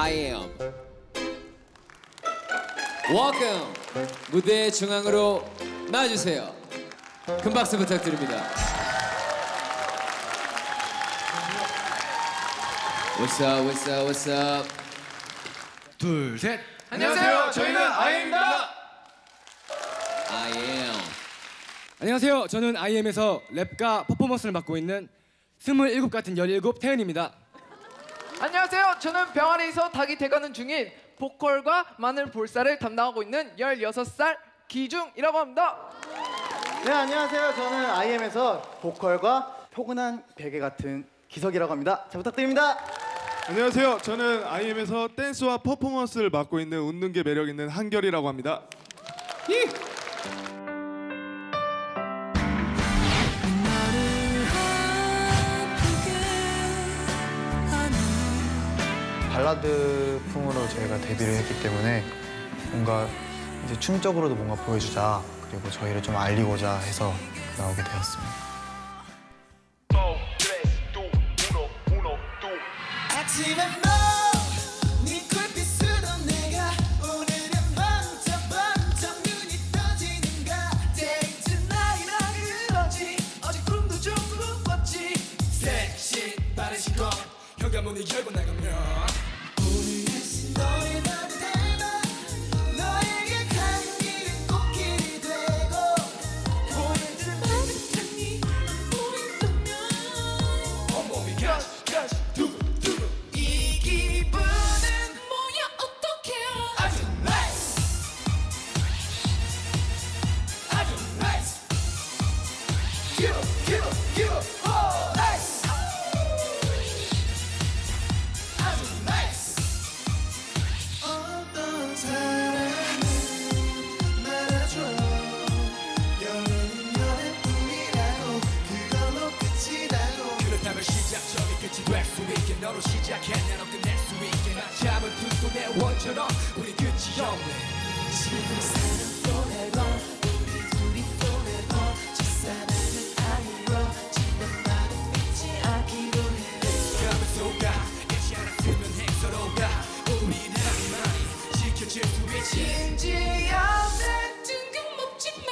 I am. Welcome. 무대 중앙으로 나와주세요. 큰 박수 부탁드립니다. What's up, what's up, what's up? 둘, 셋. 안녕하세요. 저희는 IM입니다. I am. 안녕하세요. 저는 IM에서 랩과 퍼포먼스를 맡고 있는 27 같은 17 태연입니다. 안녕하세요. 저는 병아리에서 닭이 돼가는 중인 보컬과 마늘 볼살을 담당하고 있는 16살 기중이라고 합니다. 네, 안녕하세요. 저는 IM에서 보컬과 포근한 베개 같은 기석이라고 합니다. 잘 부탁드립니다. 안녕하세요. 저는 IM에서 댄스와 퍼포먼스를 맡고 있는 웃는 게 매력 있는 한결이라고 합니다. 발라드풍으로 저희가 데뷔를 했기 때문에 뭔가 이제 춤적으로도 뭔가 보여주자, 그리고 저희를 좀 알리고자 해서 나오게 되었습니다. 문을 열고 나가면 오늘 다시 너의 맘을 닮아 너에게 가는 길은 꽃길이 되고 보여주는 반듯함이 보인다면 온몸이 가시 두근두근 이 기분은 뭐야 어떡해 아주 나이스 아주 나이스 give up oh 나이스 시작점이 끝이 될 수 있게 너로 시작해 나로 끝낼 수 있게 나 잡은 두고 내 원처럼 우리 끝이 없네 지금 사랑 forever 우리 둘이 forever 저 사랑은 아니라 지난 말은 믿지 않기로 해 감을 쏘가 잊지 않았으면 해 서로가 우리나만이 지켜질 수 있지 진지한 뜬금없지만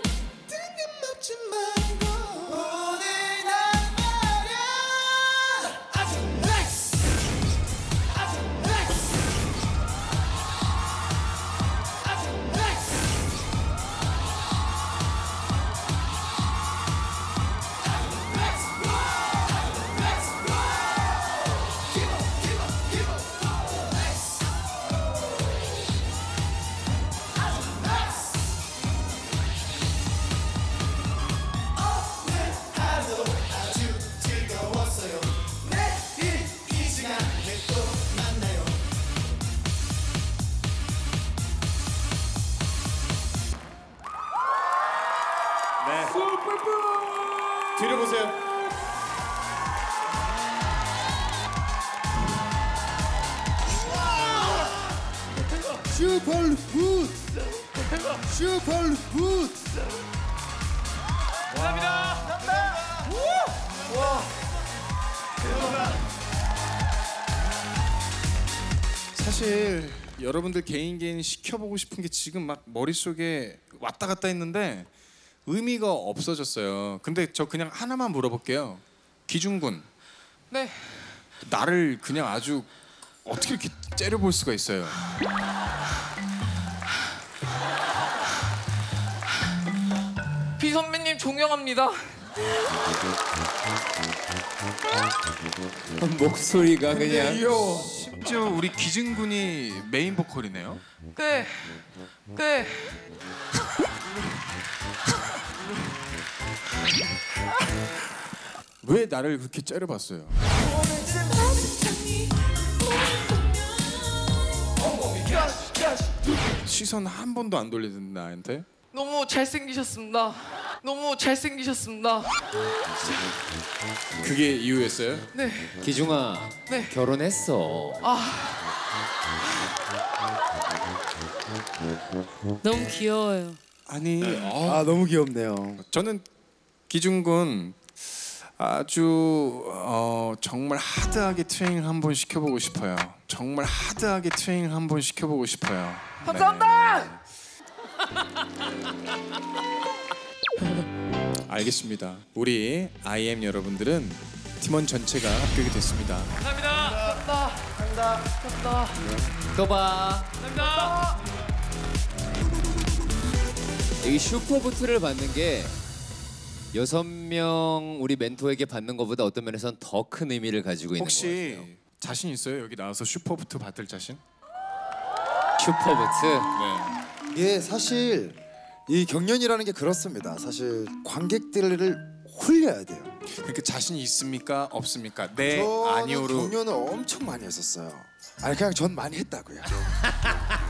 뒤로 보세요. 슈퍼루풋 슈퍼루풋 사실 여러분들 개인 시켜보고 싶은 게 지금 막 머릿속에 왔다 갔다 했는데 의미가 없어졌어요. 근데 저 그냥 하나만 물어볼게요. 기중군. 네. 나를 그냥 아주 어떻게 이렇게 째려볼 수가 있어요? 비 선배님 존경합니다. 목소리가 그냥. 심지어 우리 기중군이 메인 보컬이네요. 네. 네. 왜 나를 그렇게 째려봤어요? 시선 한 번도 안 돌리던 나한테? 너무 잘생기셨습니다. 너무 잘생기셨습니다. 그게 이유였어요? 네. 기중아, 네. 결혼했어. 너무 귀여워요. 아니, 너무 귀엽네요. 저는 기중군 아주 정말 하드하게 트레이닝 한번 시켜보고 싶어요. 정말 하드하게 트레이닝 한번 시켜보고 싶어요. 감사합니다. 알겠습니다. 우리 IM 여러분들은 팀원 전체가 합격이 됐습니다. 감사합니다. 또 봐. 이 슈퍼부트를 받는 게 6명 우리 멘토에게 받는 것보다 어떤 면에서는 더 큰 의미를 가지고 있는 것 혹시 같아요. 자신 있어요? 여기 나와서 슈퍼부트 받을 자신? 슈퍼부트. 네. 예, 사실 이 경연이라는 게 그렇습니다. 사실 관객들을 홀려야 돼요. 그러니까 자신 있습니까? 없습니까? 네, 저는 아니오로. 경연을 엄청 많이 했었어요. 아니 그냥 전 많이 했다고요.